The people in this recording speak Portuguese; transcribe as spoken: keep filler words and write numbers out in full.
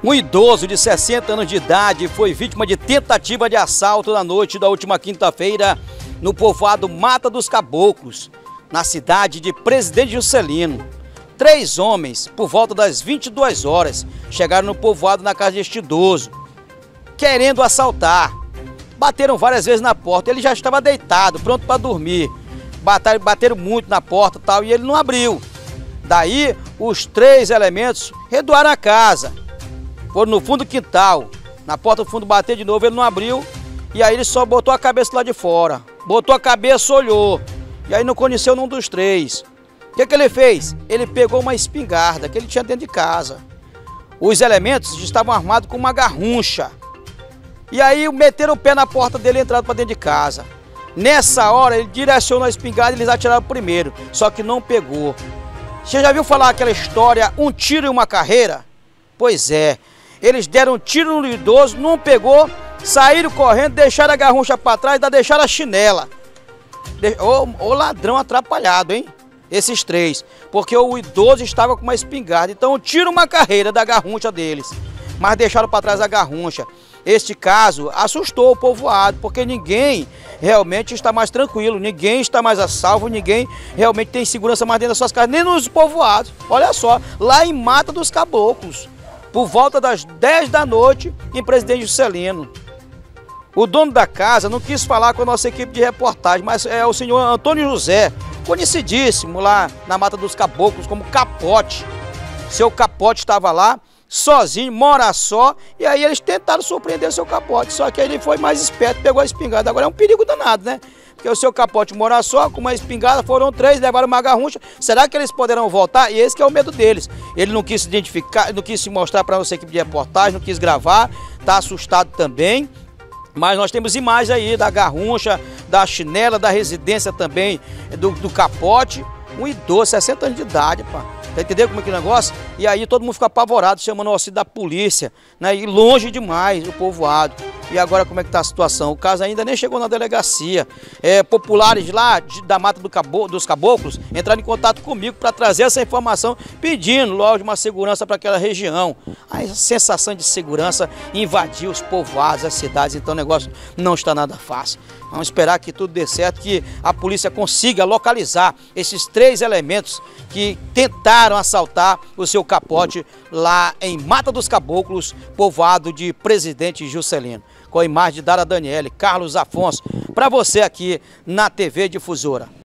Um idoso de sessenta anos de idade foi vítima de tentativa de assalto na noite da última quinta-feira no povoado Mata dos Caboclos, na cidade de Presidente Juscelino. Três homens, por volta das vinte e duas horas, chegaram no povoado na casa deste idoso, querendo assaltar. Bateram várias vezes na porta, ele já estava deitado, pronto para dormir. Bateram, bateram muito na porta e tal, e ele não abriu. Daí, os três elementos redoaram a casa. Foram no fundo do quintal, na porta do fundo bater de novo, ele não abriu. E aí ele só botou a cabeça lá de fora. Botou a cabeça, olhou. E aí não conheceu nenhum dos três. O que que ele fez? Ele pegou uma espingarda que ele tinha dentro de casa. Os elementos estavam armados com uma garruncha. E aí meteram o pé na porta dele e entraram para dentro de casa. Nessa hora ele direcionou a espingarda e eles atiraram primeiro, só que não pegou. Você já viu falar aquela história, um tiro e uma carreira? Pois é, eles deram um tiro no idoso, não pegou, saíram correndo, deixaram a garruncha para trás, ainda deixaram a chinela. Ô, ô ladrão atrapalhado, hein? Esses três, porque o idoso estava com uma espingarda, então tira uma carreira da garruncha deles, mas deixaram para trás a garruncha. Este caso assustou o povoado, porque ninguém realmente está mais tranquilo, ninguém está mais a salvo, ninguém realmente tem segurança mais dentro das suas casas, nem nos povoados. Olha só, lá em Mata dos Caboclos, por volta das dez da noite, em Presidente Juscelino. O dono da casa não quis falar com a nossa equipe de reportagem, mas é o senhor Antônio José, conhecidíssimo lá na Mata dos Caboclos como Capote. Seu Capote estava lá, sozinho, mora só, e aí eles tentaram surpreender o seu Capote, só que ele foi mais esperto, pegou a espingarda. Agora é um perigo danado, né? Porque o seu Capote mora só, com uma espingarda, foram três, levaram uma garruncha. Será que eles poderão voltar? E esse que é o medo deles. Ele não quis se identificar, não quis se mostrar para a nossa equipe de reportagem, não quis gravar, tá assustado também. Mas nós temos imagens aí da garruncha, da chinela, da residência também, do, do Capote. Um idoso, sessenta anos de idade, pá. Tá entendendo como é que é o negócio? E aí todo mundo fica apavorado, chamando o auxílio da polícia, né? E longe demais o povoado. E agora como é que tá a situação? O caso ainda nem chegou na delegacia. É, populares lá de, da Mata do Cabo, dos Caboclos entraram em contato comigo para trazer essa informação, pedindo logo uma segurança para aquela região. A sensação de segurança invadiu os povoados, as cidades, então o negócio não está nada fácil. Vamos esperar que tudo dê certo, que a polícia consiga localizar esses três elementos que tentaram assaltar o seu Capote lá em Mata dos Caboclos, povoado de Presidente Juscelino. Com a imagem de Dara Daniele, Carlos Afonso, para você aqui na T V Difusora.